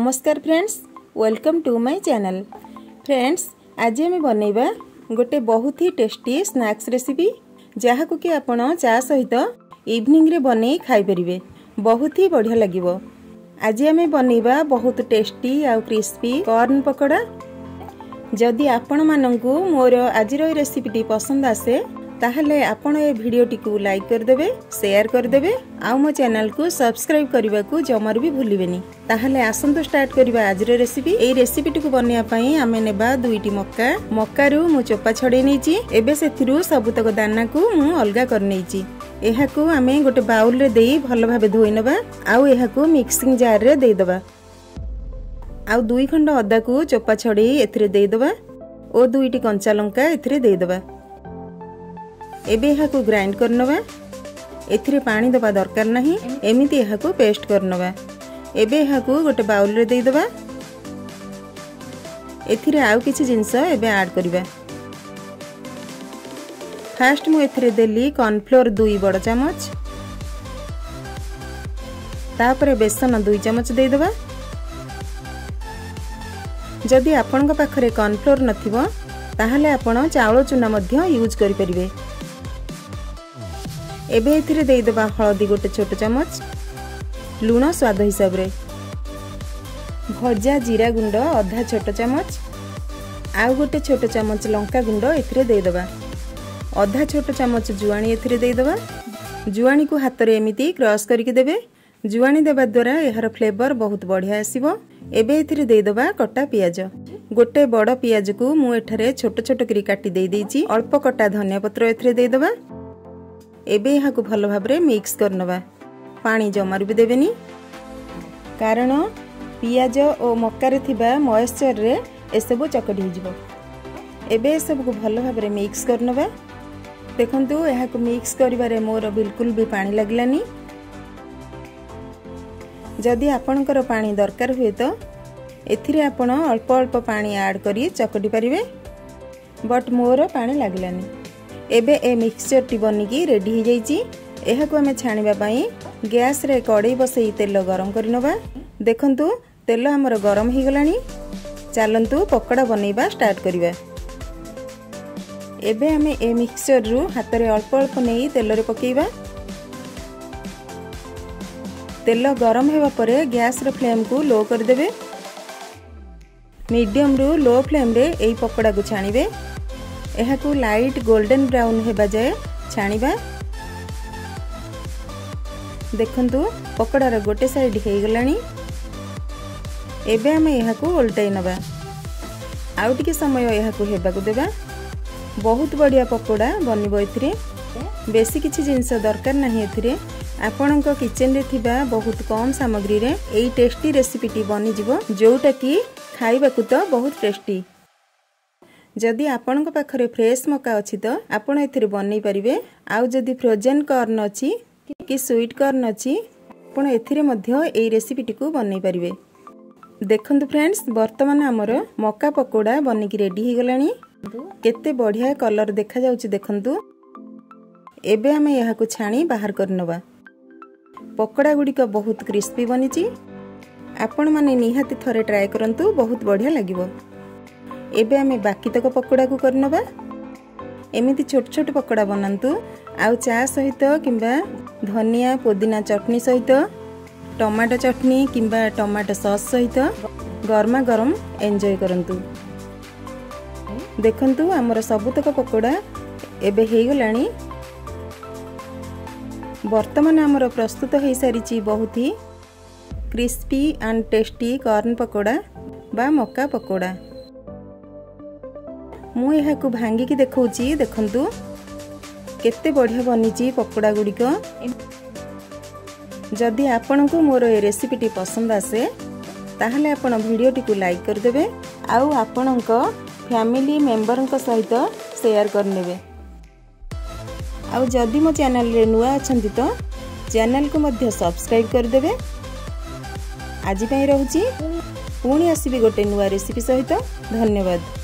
नमस्कार friends, welcome to my channel. Friends, आज आम बनइबा गोटे बहुत ही टेस्टी स्नैक्स रेसिपी जहाँ को कि आपण चा सहित इवनिंग रे बनै खाई परिबे। बहुत ही बढ़िया लागिवो। आज आम बनइबा बहुत टेस्टी आ क्रिस्पी कॉर्न पकोड़ा। जदि आपण मानंकु मोर आजिर रेसिपीटी पसंद आसे ताहले आपण ए वीडियोटी को लाइक कर देबे, शेयर कर देबे आ मो चैनल को सब्सक्राइब करबा को जमर भी भूलिबेनी। ताहले आसंतु स्टार्ट करबा आजिर रेसिपी। ए रेसिपीटी को बनया पई आमे नेबा दुईटी मक्का रु मु चोपा छडे नेची। एबे सेथिरु सबुतक दाना को मु अलगा कर नेची। एहा को आमे गोटे बाउल रे देई भलो भाबे धोई नबा आ एहा को मिक्सिंग जार रे देई दबा। आ 2 खंड अदा को चोपा छडे एथिरे देई दबा ओ दुईटी कंचा लंका एथिरे देई दबा। एबे एहा को ग्राइंड करनबा। एथिरे पानी दबा दरकार नहीं, एमिति एहा को पेस्ट करनबा। एबे एहा को गोटे बाउल रे देई दबा। एथिरे आउ किछि जिंस एबे ऐड करबा। फर्स्ट मु एथिरे देली कॉर्नफ्लोर 2 बड़ चमच, तापरे बेसन 2 चमच देई दबा। जदि आपनका पाखरे कॉर्नफ्लोर नथिबो ताहले आपण चावल चूना मध्य यूज करि परिबे। एबे एथिरे देई दबा हळदी गोटे छोट चमच, लूण स्वाद हिसाब रे, भजा जीरा गुंड आधा छोट चमच, आउ गोटे छोट चमच लंका गुंड एथिरे देई दबा। आधा छोट चमच जुआणी एथिरे देई दबा। जुआणी को हाथ रे एमिति क्रॉस करके देबे। जुआणी देबा द्वारा एहार फ्लेवर बहुत बढ़िया आसीबो। एबे एथिरे देई दबा कटा पियाज। गोटे बड़ पियाज को मु एठारे छोट छोट करी काटी देई देइची। अल्प कटा धनिया पत्र एथिरे देई दबा। एबे यहाँ को भलो भाबरे मिक्स करनबा। पानी जमार भी देबेनी, कारण पियाज और मक्का रे थिबा मॉइस्चर रे एसबु चकटी हो जिवो। एबे एसबु को भलो भाबरे मिक्स करनबा। देखंतु यहाँ को मिक्स करिबारे मोर बिल्कुल भी पानी लागलानी। जदि आपनकर पानी दरकार हुए तो एथिरे आपण अल्प अल्प पानी ऐड करी चकटी परिबे, बट मोर पानी लागलानी। एबे ए मिक्सचर टी बनिकी रेडी हो जाइची। एहा को हमें छाणीबा पई गैस रे कड़ाई बसई तेल गरम करनबा। देखंतु तेल हमर गरम ही गलानी। चलंतु पकोड़ा बनैबा स्टार्ट करिबा। एबे हमें ए मिक्सचर रु हाथ रे अल्प अल्प नेई तेल रे पकेइबा। तेल गरम हेबा परे गैस रे फ्लेम को लो कर देबे। मीडियम रु लो फ्लेम रे एई पकोड़ा को छाणीबे। एहा को लाइट गोल्डन ब्राउन हेबा जाए छाणीबा। देखंतु पकोड़ा रे गोटे साइड हे गलानी। एबे हमें एहा को उल्टाई नबा। आउ टिके समय एहा को हेबा को देबा। बहुत बढ़िया पकोड़ा बनिबो। एथिरे बेसी किछि जिंस दरकार नाही। एथिरे आपणक किचन रे थिबा बहुत कम सामग्री रे एई टेस्टी रेसिपी टी बनि जिवो, जोटा कि खाइबा को तो बहुत टेस्टी। जदि आपनक पाखरे फ्रेश मक्का अछि तो आपण एथिरे बनै परिबे। आउ जदि फ्रोजन कॉर्न अछि कि स्वीट कॉर्न अछि आपण एथिरे मध्य एई रेसिपीटी को बनै परिबे। देखंतु फ्रेंड्स, वर्तमान हमर मक्का पकोड़ा बनिकी रेडी ही गलानी। केते बढ़िया कलर देखा जाउछि देखंतु। एबे हमें यहा को छाणी बाहर करनबा। पकोड़ा गुडी को बहुत क्रिस्पी बनिची। आपण माने निहाती थरे ट्राई करंतु, बहुत बढ़िया लागिवो। एबे हमें बाकी तक पकोड़ा को करनबा। एमिति छोट छोट पकोड़ा बनांतु। आउ चा सहित किंबा धनिया पुदीना चटनी सहित, टमाटो चटनी किंबा टमाटो सॉस सहित गरमा गरम एंजॉय करंतु। देखंतु हमर सबुतक पकोड़ा एबे हे गलानी। वर्तमान हमर प्रस्तुत हो सारिची बहुत ही crispy and tasty corn pakora बा मक्का पकोड़ा। मु यहाँ को भांगी की देखौची। देखंतु केते बढ़िया बनिची पकोड़ा गुडी को। जदि आपन को मोर ए रेसिपीटी पसंद आसे ताहले आपण वीडियोटी को लाइक कर देबे। आउ आपन को फैमिली मेंबर को सहित शेयर कर नेबे। आउ जदि मो चैनल रे नुआ अछंती तो चैनल को मध्य सब्सक्राइब कर देबे। आज पई रहूची, पुणी आसीबी गोटे नुआ रेसिपी सहित। धन्यवाद।